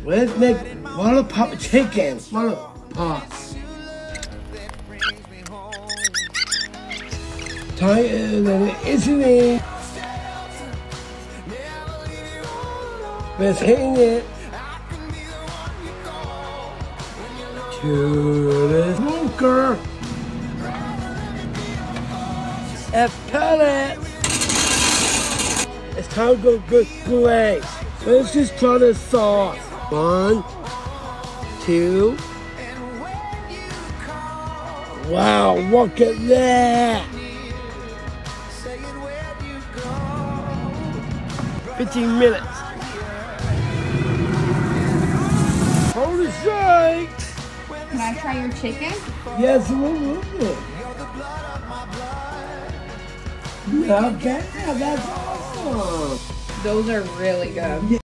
Let's make Lollipop Chicken. Lollipops. Tighter than it isn't it? Let's hang it to the smoker. A pellet. It's time to go good glaze. Let's just try the sauce. 1, 2. Wow, look at that. 15 minutes. Holy shit! Can I try your chicken? Yes, a little bit. Okay, that's awesome. Those are really good.